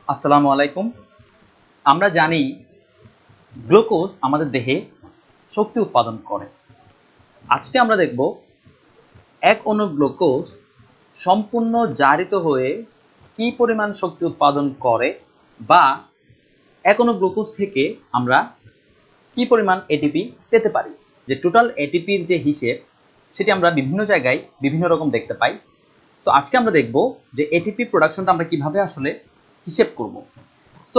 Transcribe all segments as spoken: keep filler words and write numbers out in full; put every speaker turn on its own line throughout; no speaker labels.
আসসালামু আলাইকুম। আমরা জানি গ্লুকোজ আমাদের দেহে শক্তি উৎপাদন করে। আজকে আমরা দেখব এক অণু গ্লুকোজ সম্পূর্ণ জারিত হয়ে কি পরিমাণ শক্তি উৎপাদন করে বা এক অণু গ্লুকোজ থেকে আমরা কি পরিমাণ এটিপি পেতে পারি। যে টোটাল এটিপির যে হিসেব সেটি আমরা বিভিন্ন জায়গায় বিভিন্ন রকম দেখতে পাই। সো আজকে আমরা দেখব যে এটিপি প্রোডাকশনটা আমরা কিভাবে আসলে হিসেব করব। সো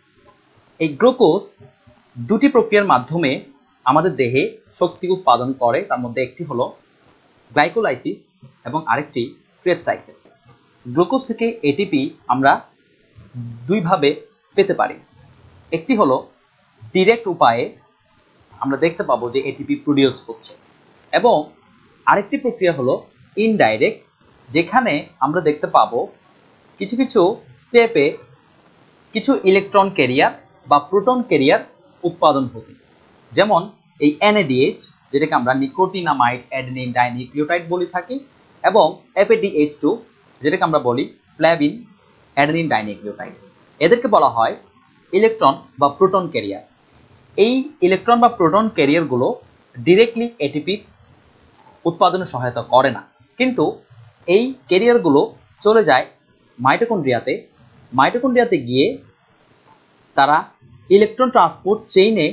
এই গ্লুকোজ দুটি প্রক্রিয়ার মাধ্যমে আমাদের দেহে শক্তি উৎপাদন করে। তার মধ্যে একটি হলো গ্লাইকোলাইসিস এবং আরেকটি ক্রেবস সাইকেল। গ্লুকোজ থেকে এটিপি আমরা দুইভাবে পেতে পারি। একটি হলো ডিরেক্ট উপায়ে আমরা দেখতে পাবো যে এটিপি প্রডিউস হচ্ছে, এবং আরেকটি প্রক্রিয়া হলো ইনডাইরেক্ট, যেখানে আমরা দেখতে পাবো কিছু কিছু স্টেপে কিছু ইলেকট্রন ক্যারিয়ার বা প্রোটন ক্যারিয়ার উৎপাদন হতে। যেমন এই এনএডিএইচ, যেটাকে আমরা নিকোটিনামাইড অ্যাডেনিন ডাইনিউক্লিওটাইড বলে থাকি, এবং এপিডিএইচ টু, যেটাকে আমরা বলি ফ্ল্যাভিন অ্যাডেনিন ডাইনিউক্লিওটাইড। এদেরকে বলা হয় ইলেকট্রন বা প্রোটন ক্যারিয়ার। এই ইলেকট্রন বা প্রোটন ক্যারিয়ারগুলো ডিরেক্টলি এটিপি উৎপাদনে সহায়তা করে না, কিন্তু এই ক্যারিয়ারগুলো চলে যায় মাইটোকন্ড্রিয়াতে। মাইটোকন্ড্রিয়াতে গিয়ে তারা ইলেকট্রন ট্রান্সপোর্ট চেইনে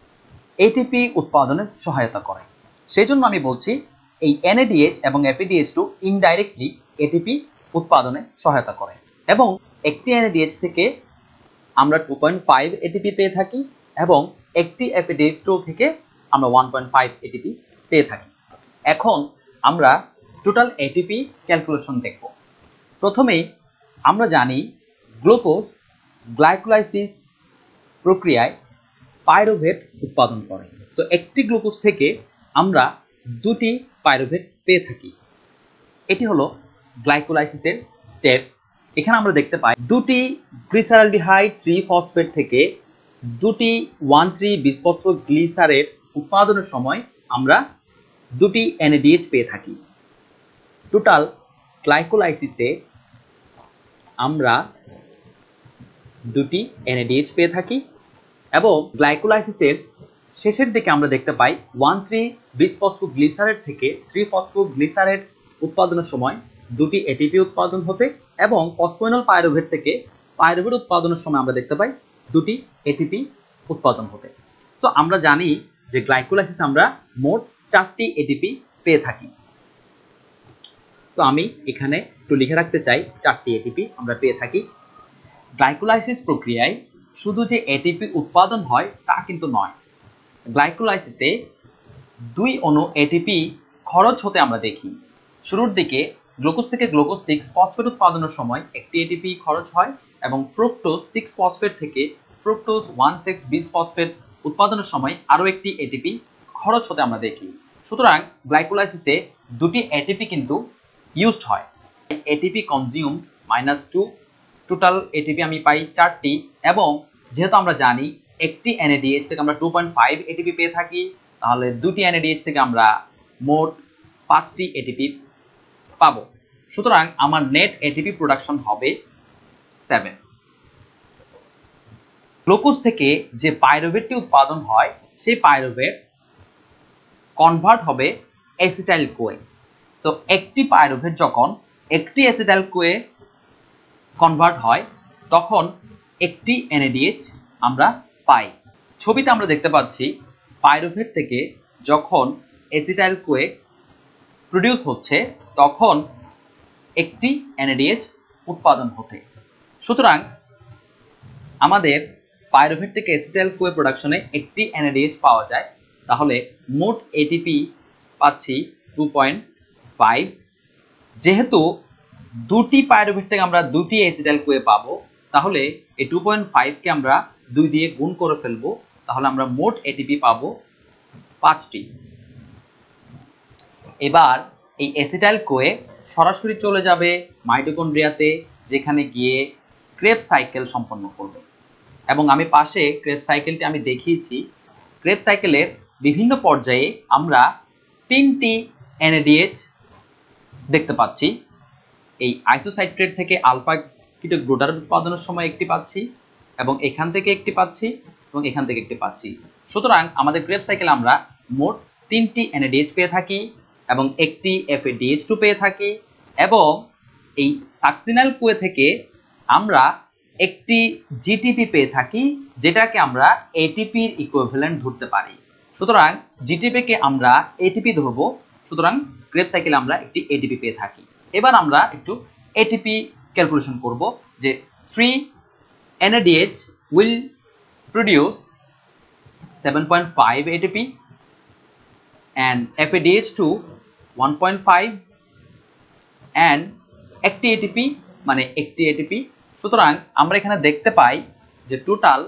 এটিপি উৎপাদনে সহায়তা করে। সেই জন্য আমি বলছি এই এনএডিএইচ এবং এপিডিএইচ টু ইনডাইরেক্টলি এটিপি উৎপাদনে সহায়তা করে, এবং একটি এনএডিএইচ থেকে আমরা টু পয়েন্ট ফাইভ এটিপি পেয়ে থাকি, এবং একটি এপিডিএইচ টু থেকে আমরা ওয়ান পয়েন্ট ফাইভ এটিপি পেয়ে থাকি। এখন আমরা টোটাল এটিপি ক্যালকুলেশন দেখব। প্রথমেই আমরা জানি গ্লুকোজ গ্লাইকোলাইসিস প্রক্রিয়ায় পাইরুভেট উৎপাদন করে। সো একটি গ্লুকোজ থেকে আমরা দুটি পাইরুভেট পেয়ে থাকি। এটি হলো গ্লাইকোলাইসিসের স্টেপস। এখানে আমরা দেখতে পাই দুটি গ্লিসারলডিহাইড থ্রি ফসফেট থেকে দুটি ওয়ান থ্রি বিসফসফোগ্লিসারেট উৎপাদনের সময় আমরা দুটি এনএডিএইচ পেয়ে থাকি। টোটাল গ্লাইকোলাইসিসে আমরা দুটি এনএডিএইচ পেয়ে থাকি, এবং গ্লাইকোলাইসিসের শেষের দিকে আমরা দেখতে পাই ওয়ান থ্রি বিসফসফোগ্লিসারেট থেকে থ্রি ফসফোগ্লিসারেট উৎপাদনের সময় দুটি এটিপি উৎপাদন হতে, এবং ফসফোইনল পাইরুভেট থেকে পাইরুভেট উৎপাদনের সময় আমরা দেখতে পাই দুটি এটিপি উৎপাদন হতে। সো আমরা জানি যে গ্লাইকোলাইসিস আমরা মোট চারটি এটিপি পেয়ে থাকি। সো আমি এখানে একটু লিখে রাখতে চাই চারটি এটিপি আমরা পেয়ে থাকি। গ্লাইকোলাইসিস প্রক্রিয়ায় শুধু যে এটিপি উৎপাদন হয় তা কিন্তু নয়। গ্লাইকোলাইসিসে দুই অণু এটিপি খরচ হতে আমরা দেখি। শুরুর দিকে গ্লুকোজ থেকে গ্লুকোজ সিক্স ফসফেট উৎপাদনের সময় একটি এটিপি খরচ হয়, এবং ফ্রুক্টোজ সিক্স ফসফেট থেকে ফ্রুক্টোজ ওয়ান সিক্স বিসফসফেট উৎপাদনের সময় আরও একটি এটিপি খরচ হতে আমরা দেখি। সুতরাং গ্লাইকোলাইসিসে দুটি এটিপি কিন্তু ইউজড হয়। ATP consume minus two, total ATP আমি পাই চারটি, এবং যেহেতু আমরা জানি একটি এনএডিএইচ থেকে আমরা টু পয়েন্ট ফাইভ এটিপি পেয়ে থাকি, তাহলে দুটি এনএডিএইচ থেকে আমরা মোট পাঁচটি এটিপি পাবো। সুতরাং আমার নেট এটিপি প্রোডাকশন হবে সেভেন। গ্লুকোজ থেকে যে পাইরুভেটটি উৎপাদন হয় সেই পাইরুভেট কনভার্ট হবে অ্যাসিটাইল কোয়ে। সো একটি পাইরুভেট যখন একটি অ্যাসিটাইল কোয়ে কনভার্ট হয় তখন একটি এনএডিএইচ আমরা পাই। ছবিতে আমরা দেখতে পাচ্ছি পাইরুভেট থেকে যখন অ্যাসিটাইল কোয়ে প্রডিউস হচ্ছে তখন একটি এনএডিএইচ উৎপাদন হতে। সুতরাং আমাদের পাইরুভেট থেকে অ্যাসিটাইল কোয়ে প্রোডাকশনে একটি এনএডিএইচ পাওয়া যায়, তাহলে মোট এটিপি পাচ্ছি টু পয়েন্ট ফাইভ। যেহেতু দুটি পাইরুভেট থেকে আমরা দুটি অ্যাসিটাইল কোয়ে পাবো, তাহলে এই টু পয়েন্ট ফাইভকে আমরা দুই দিয়ে গুণ করে ফেলবো, তাহলে আমরা মোট এটিপি পাবো পাঁচটি। এবার এই অ্যাসিটাইল কোয়ে সরাসরি চলে যাবে মাইটোকন্ড্রিয়াতে, যেখানে গিয়ে ক্রেবস সাইকেল সম্পন্ন করবে। এবং আমি পাশে ক্রেবস সাইকেলটি আমি দেখিয়েছি। ক্রেবস সাইকেলের বিভিন্ন পর্যায়ে আমরা তিনটি এনএডিএইচ দেখতে পাচ্ছি। এই আইসোসাইট্রেট থেকে আলফা কিটো গ্লুটার উৎপাদনের সময় একটি পাচ্ছি এবং এখান থেকে একটি পাচ্ছি এবং এখান থেকে একটি পাচ্ছি। সুতরাং আমাদের ক্রেবস সাইকেলে আমরা মোট তিনটি এনএডিএইচ পেয়ে থাকি এবং একটি এফএডিএইচ টু পেয়ে থাকি এবং এই সাকসিনাল কুয়ে থেকে আমরা একটি জিটিপি পেয়ে থাকি, যেটাকে আমরা এটিপির ইকুইভ্যালেন্ট ধরতে পারি। সুতরাং জিটিপি কে আমরা এটিপি ধরবো, সুতরাং ক্রেবস সাইকেলে আমরা একটি এটিপি পেয়ে থাকি। এবার আমরা একটু এটিপি ক্যালকুলেশন করব যে three N A D H will produce seven point five A T P and F A D H two one point five and একটি এটিপি মানে একটি এটিপি। সুতরাং আমরা এখানে দেখতে পাই যে টোটাল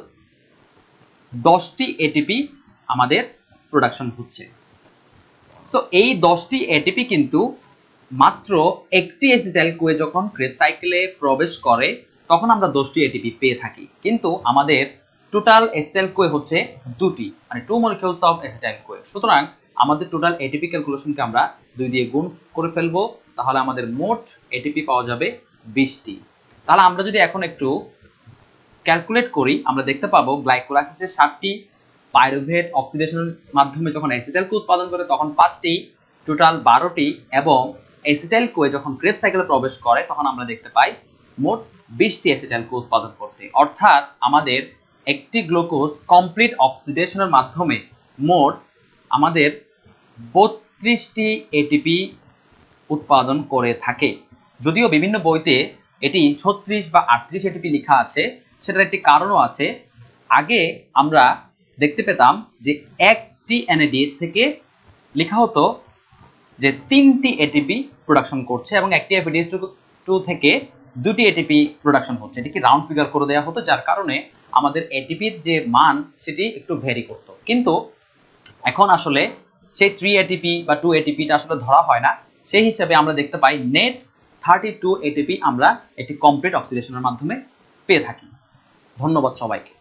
দশটি এটিপি আমাদের প্রোডাকশন হচ্ছে। সো এই দশটি এটিপি কিন্তু মাত্র একটি এসিটাইল কোয়ে যখন ক্রেবস সাইকেলে প্রবেশ করে তখন আমরা দশটি এটিপি পেয়ে থাকি, কিন্তু আমাদের টোটাল এসিটাইল কোয়ে হচ্ছে দুটি, মানে two molecules of acetyl CoA. সুতরাং আমাদের টোটাল এটিপি ক্যালকুলেশনকে আমরা দুই দিয়ে গুণ করে ফেলবো, তাহলে আমাদের মোট এটিপি পাওয়া যাবে বিশটি। তাহলে আমরা যদি এখন একটু ক্যালকুলেট করি, আমরা দেখতে পাবো গ্লাইকোলাইসিসের সাতটি, পাইরুভেট অক্সিডেশনের মাধ্যমে যখন অ্যাসিটাইল কো উৎপাদন করে তখন পাঁচটি, টোটাল বারোটি, এবং অ্যাসিটাইল কোয়ে যখন ক্রেবস সাইকেলে প্রবেশ করে তখন আমরা দেখতে পাই মোট বিশটি অ্যাসিটাইল কো উৎপাদন করতে। অর্থাৎ আমাদের একটি গ্লুকোজ কমপ্লিট অক্সিডেশনের মাধ্যমে মোট আমাদের বত্রিশটি এটিপি উৎপাদন করে থাকে। যদিও বিভিন্ন বইতে এটি ছত্রিশ বা আটত্রিশ এটিপি লেখা আছে, সেটার একটি কারণও আছে। আগে আমরা দেখতে পেতাম যে একটি এনএডিএইচ থেকে লেখা হতো যে তিনটি এটিপি প্রোডাকশন করছে এবং একটি এফএডিএইচ টু থেকে দুটি এটিপি প্রোডাকশন হচ্ছে। এটিকে রাউন্ড ফিগার করে দেওয়া হতো, যার কারণে আমাদের এটিপির যে মান সেটি একটু ভ্যারি করত। কিন্তু এখন আসলে সেই থ্রি এটিপি বা টু এটিপিটা আসলে ধরা হয় না, সেই হিসাবে আমরা দেখতে পাই নেট থার্টি টু এটিপি আমরা একটি কমপ্লিট অক্সিডেশনের মাধ্যমে পেয়ে থাকি। ধন্যবাদ সবাইকে।